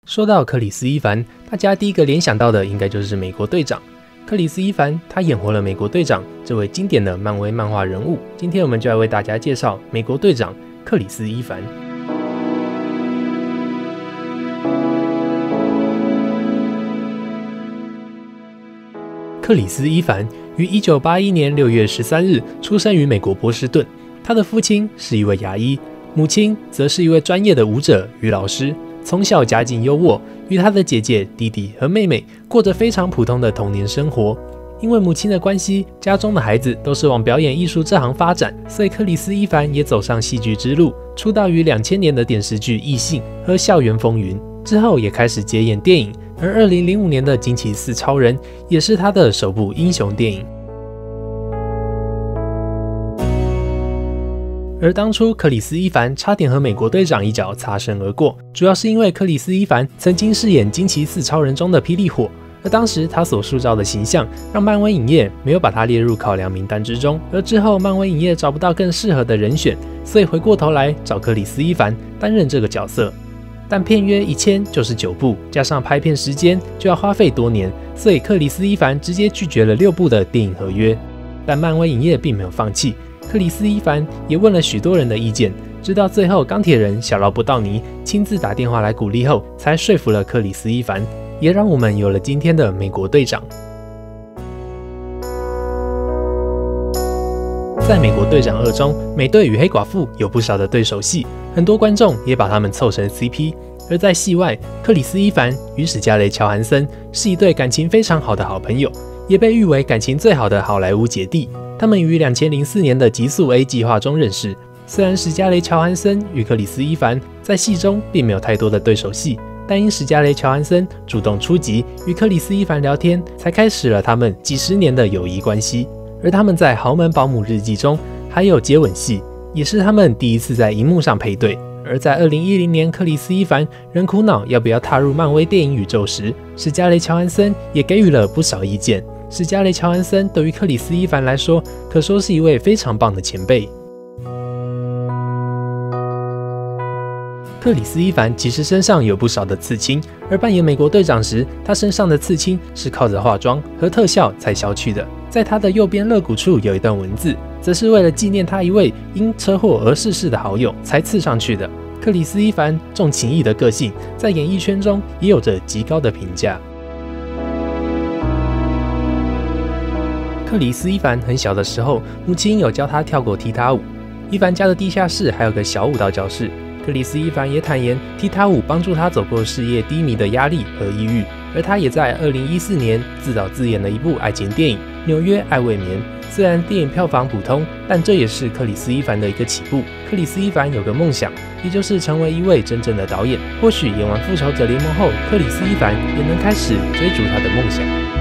说到克里斯·伊凡，大家第一个联想到的应该就是美国队长。克里斯·伊凡，他演活了美国队长这位经典的漫威漫画人物。今天我们就来为大家介绍美国队长克里斯·伊凡。克里斯·伊凡于1981年6月13日出生于美国波士顿，他的父亲是一位牙医，母亲则是一位专业的舞者与老师。从小家境优渥，与他的姐姐、弟弟和妹妹过着非常普通的童年生活。因为母亲的关系，家中的孩子都是往表演艺术这行发展，所以克里斯·伊凡也走上戏剧之路，出道于2000年的电视剧《异性》和《校园风云》，之后也开始接演电影，而2005年的《惊奇四超人》也是他的首部英雄电影。而当初克里斯·伊凡差点和美国队长一脚擦身而过，主要是因为克里斯·伊凡曾经饰演《惊奇四超人》中的霹雳火，而当时他所塑造的形象让漫威影业没有把他列入考量名单之中，而之后漫威影业找不到更适合的人选，所以回过头来找克里斯·伊凡担任这个角色。但片约一签就是9部，加上拍片时间就要花费多年，所以克里斯·伊凡直接拒绝了6部的电影合约。但漫威影业并没有放弃，克里斯·伊凡也问了许多人的意见，直到最后钢铁人小劳勃道尼亲自打电话来鼓励后，才说服了克里斯·伊凡，也让我们有了今天的美国队长。在美国队长2中，美队与黑寡妇有不少的对手戏，很多观众也把他们凑成 CP。而在戏外，克里斯·伊凡与史嘉蕾·乔韩森是一对感情非常好的好朋友，也被誉为感情最好的好莱坞姐弟。他们于2004年的极速 A 计划中认识。虽然史嘉蕾·乔韩森与克里斯·伊凡在戏中并没有太多的对手戏，但因史嘉蕾·乔韩森主动出击与克里斯·伊凡聊天，才开始了他们几十年的友谊关系。而他们在《豪门保姆日记》中还有接吻戏，也是他们第一次在荧幕上配对。而在2010年，克里斯·伊凡仍苦恼要不要踏入漫威电影宇宙时，史嘉蕾·乔韩森也给予了不少意见。史嘉蕾·乔韩森对于克里斯·伊凡来说，可说是一位非常棒的前辈。克里斯·伊凡其实身上有不少的刺青，而扮演美国队长时，他身上的刺青是靠着化妆和特效才消去的。在他的右边肋骨处有一段文字，则是为了纪念他一位因车祸而逝世的好友才刺上去的。克里斯·伊凡重情义的个性，在演艺圈中也有着极高的评价。克里斯·伊凡很小的时候，母亲有教他跳过踢踏舞。伊凡家的地下室还有个小舞蹈教室。克里斯·伊凡也坦言，踢踏舞帮助他走过事业低迷的压力和抑郁。而他也在2014年自导自演了一部爱情电影《纽约爱未眠》。虽然电影票房普通，但这也是克里斯·伊凡的一个起步。克里斯·伊凡有个梦想，也就是成为一位真正的导演。或许演完《复仇者联盟》后，克里斯·伊凡也能开始追逐他的梦想。